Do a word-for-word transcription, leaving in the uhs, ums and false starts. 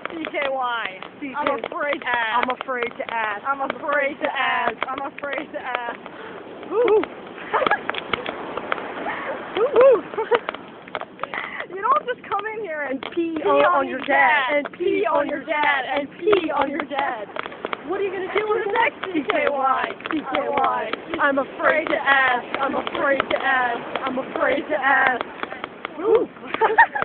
C K Y. C K. I'm afraid to ask. I'm afraid to ask. I'm afraid to ask. I'm afraid to ask. Woo. Woo. You don't just come in here and pee, pee on, on, on your dad. and pee on your dad and pee on your dad. What are you gonna do with the next C K Y? C K Y. I'm afraid to ask. I'm afraid to ask. I'm afraid to ask. Woo.